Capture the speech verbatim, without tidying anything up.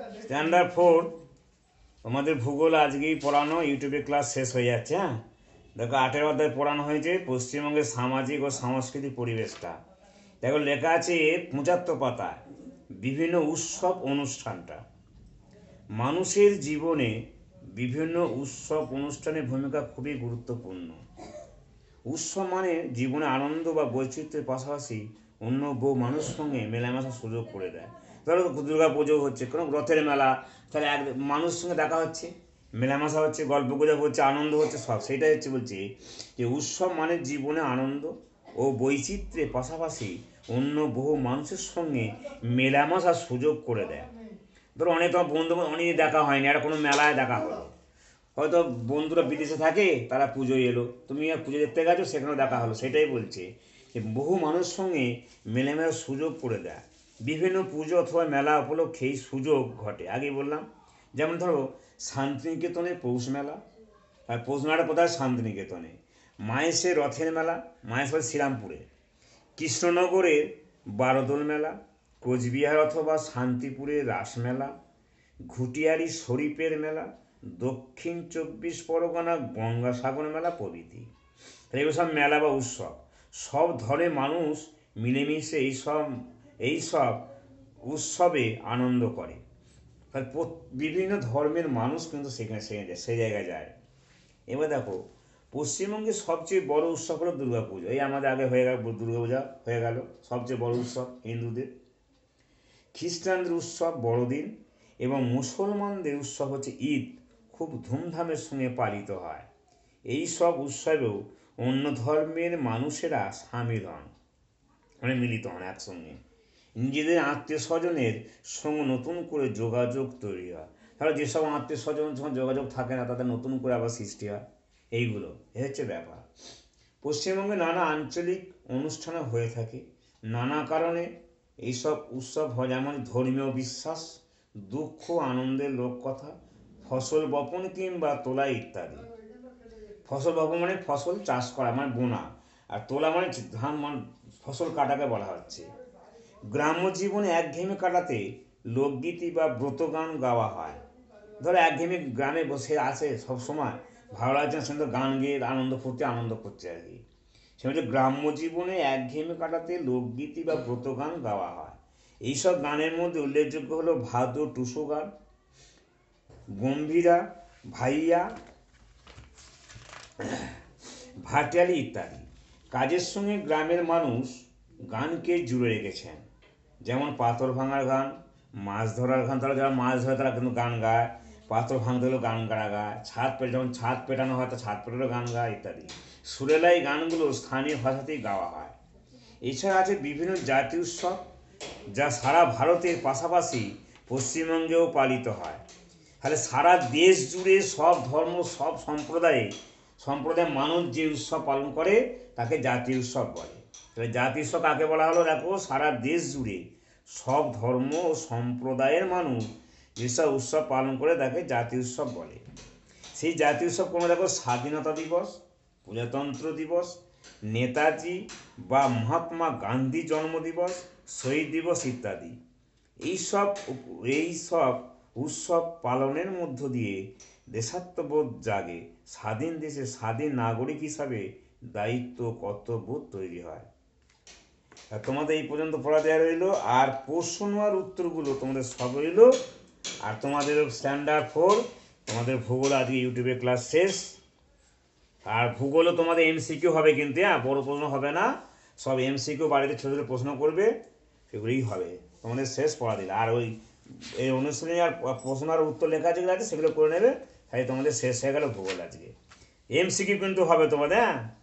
Standard four তোমাদের ভূগোল আজকেই পড়ানো, ইউটিউবে ক্লাস শেষ হয়ে যাচ্ছে। হ্যাঁ, দেখো আঠেরো অধ্যায় পড়ানো হয়েছে পশ্চিমবঙ্গের সামাজিক ও সাংস্কৃতিক পরিবেশটা। দেখো লেখা আছে পঁচাত্তর পাতায় বিভিন্ন উৎসব অনুষ্ঠানটা। মানুষের জীবনে বিভিন্ন উৎসব অনুষ্ঠানের ভূমিকা খুবই গুরুত্বপূর্ণ। উৎসব মানে জীবনে আনন্দ বা বৈচিত্র্যের পাশাপাশি অন্য বহু মানুষের সঙ্গে মেলামেশার সুযোগ করে দেয়। ধরো দুর্গা পুজো হচ্ছে, কোনো রথের মেলা, তাহলে এক মানুষের সঙ্গে দেখা হচ্ছে, মেলামেশা হচ্ছে, গল্প গুজব হচ্ছে, আনন্দ হচ্ছে, সব সেইটাই হচ্ছে বলছি যে উৎসব মানে জীবনে আনন্দ ও বৈচিত্র্যের পাশাপাশি অন্য বহু মানুষের সঙ্গে মেলামেশার সুযোগ করে দেয়। ধরো অনেক তোমার বন্ধু অনেক দেখা হয়নি, একটা কোনো মেলায় দেখা হলো, হয়তো বন্ধুরা বিদেশে থাকে, তারা পুজোয় এলো, তুমি আর পুজো দেখতে গেছো, সেখানেও দেখা হলো। সেটাই বলছে যে বহু মানুষের সঙ্গে মেলামেশার সুযোগ করে দেয়। বিভিন্ন পুজো অথবা মেলা উপলক্ষে এই সুযোগ ঘটে। আগে বললাম, যেমন ধরো শান্তিনিকেতনে পৌষ মেলা, আর পৌষ মেলাটা কোথায়? শান্তিনিকেতনে। মায়েসে রথের মেলা, মায়েসে শ্রীরামপুরে। কৃষ্ণনগরের বারোদোল মেলা, কোচবিহার অথবা শান্তিপুরের রাসমেলা, ঘুটিয়ারি শরীফের মেলা, দক্ষিণ চব্বিশ পরগনা গঙ্গাসাগর মেলা প্রভৃতি। এগুলো সব মেলা বা উৎসব। সব ধরনের মানুষ মিলেমিশে এইসব এইসব উৎসবে আনন্দ করে। বিভিন্ন ধর্মের মানুষ কিন্তু সেখানে সেখানে যায়, সেই জায়গায় যায়। এবার দেখো পশ্চিমবঙ্গের সবচেয়ে বড় উৎসব হলো দুর্গা পুজো। এই আমাদের আগে হয়ে গেল দুর্গা পূজা হয়ে গেল, সবচেয়ে বড় উৎসব হিন্দুদের। খ্রিস্টানদের উৎসব বড়দিন এবং মুসলমানদের উৎসব হচ্ছে ঈদ, খুব ধুমধামের সঙ্গে পালিত হয়। এই সব উৎসবেও অন্য ধর্মের মানুষেরা সামিল হন, মানে মিলিত হন একসঙ্গে। নিজেদের আত্মীয় স্বজনের সঙ্গে নতুন করে যোগাযোগ তৈরি হয়। তাহলে যেসব আত্মীয় স্বজনের সঙ্গে যোগাযোগ থাকে না, তাদের নতুন করে আবার সৃষ্টি হয়। এইগুলো এ হচ্ছে ব্যাপার। পশ্চিমবঙ্গে নানা আঞ্চলিক অনুষ্ঠানে হয়ে থাকে। নানা কারণে এইসব উৎসব হয়, যেমন ধর্মীয় বিশ্বাস, দুঃখ আনন্দের লোককথা, ফসল বপন কিংবা তোলা ইত্যাদি। ফসল বপন মানে ফসল চাষ করা, মানে বোনা, আর তোলা মানে ধান মানে ফসল কাটাকে বলা হচ্ছে। গ্রাম্য জীবনে একঘেয়েমি কাটাতে লোকগীতি বা ব্রতগান গাওয়া হয়। ধরো একঘেয়েমি গ্রামে বসে আছে সবসময়, ভালো লাগছে না, সেখানে গান গেয়ে আনন্দ ফুর্তি আনন্দ করছে আর কি। সে হচ্ছে গ্রাম্য জীবনে একঘেয়েমি কাটাতে লোকগীতি বা ব্রতগান গাওয়া হয়। এইসব গানের মধ্যে উল্লেখযোগ্য হলো ভাদু টুসু গান, গম্ভীরা, ভাইয়া, ভাটিয়ালি ইত্যাদি। কাজের সঙ্গে গ্রামের মানুষ গানকে জুড়ে রেখেছেন, যেমন পাথর ভাঙার গান, মাছ ধরার গান, তারা যারা মাছ ধরে তারা কিন্তু গান গায়, পাথর ভাঙতে হলেও গান গাড়া গায়, ছাদ পেটে যখন ছাদ পেটানো হয় তো ছাদ পেটানো গান গায় ইত্যাদি। সুরেলা এই গানগুলো স্থানীয় ভাষাতেই গাওয়া হয়। এছাড়া আছে বিভিন্ন জাতীয় উৎসব, যা সারা ভারতের পাশাপাশি পশ্চিমবঙ্গেও পালিত হয়। তাহলে সারা দেশ জুড়ে সব ধর্ম সব সম্প্রদায়ে সম্প্রদায়ের মানুষ যে উৎসব পালন করে তাকে জাতীয় উৎসব বলে। তাহলে জাতীয় উৎসব কাকে বলা হলো? দেখো সারা দেশ জুড়ে সব ধর্ম ও সম্প্রদায়ের মানুষ যেসব উৎসব পালন করে তাকে জাতীয় উৎসব বলে। সেই জাতীয় উৎসব কোনো দেখো স্বাধীনতা দিবস, প্রজাতন্ত্র দিবস, নেতাজি বা মহাত্মা গান্ধী জন্মদিবস, শহীদ দিবস ইত্যাদি। এইসব এইসব উৎসব পালনের মধ্য দিয়ে দেশাত্মবোধ জাগে, স্বাধীন দেশে স্বাধীন নাগরিক হিসাবে দায়িত্ব কর্তব্য তৈরি হয়। তোমাদের এই পর্যন্ত পড়া দেওয়া রইল, আর প্রশ্ন আর উত্তরগুলো তোমাদের সব রইল। আর তোমাদের স্ট্যান্ডার্ড ফোর তোমাদের ভূগোল আজকে ইউটিউবে ক্লাস শেষ। আর ভূগোলও তোমাদের এমসিকিউ হবে কিন্তু, হ্যাঁ, বড় প্রশ্ন হবে না, সব এমসিকিউ বাড়িতে ছোটো ছোটো প্রশ্ন করবে, সেগুলোই হবে। তোমাদের শেষ পড়া দিলে আর ওই এই অনুশ্রেণী আর প্রশ্ন আর উত্তর লেখা যেগুলো আছে সেগুলো করে নেবে, তাই তোমাদের শেষ হয়ে গেল ভূগোল আজকে। এমসিকিউ কিন্তু হবে তোমাদের, হ্যাঁ।